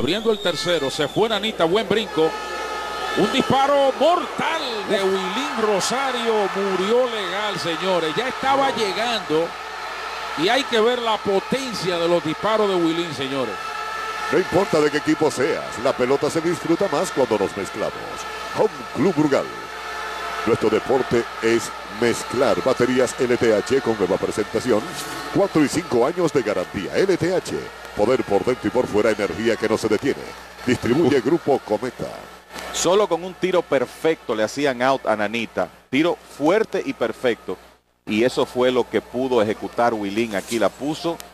Abriendo el tercero, se fue Nanita, buen brinco. Un disparo mortal de Wilín Rosario, murió legal, señores. Ya estaba llegando y hay que ver la potencia de los disparos de Wilín, señores. No importa de qué equipo seas, la pelota se disfruta más cuando nos mezclamos. Home Club Brugal. Nuestro deporte es mezclar baterías LTH con nueva presentación. 4 y 5 años de garantía. LTH, poder por dentro y por fuera, energía que no se detiene. Distribuye Grupo Cometa. Solo con un tiro perfecto le hacían out a Nanita. Tiro fuerte y perfecto. Y eso fue lo que pudo ejecutar Wilín. Aquí la puso